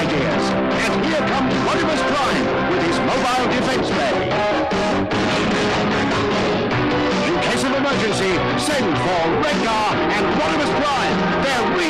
ideas. And here comes Rodimus Prime with his mobile defense ray. In case of emergency, send for Wreck-Gar and Rodimus Prime. They're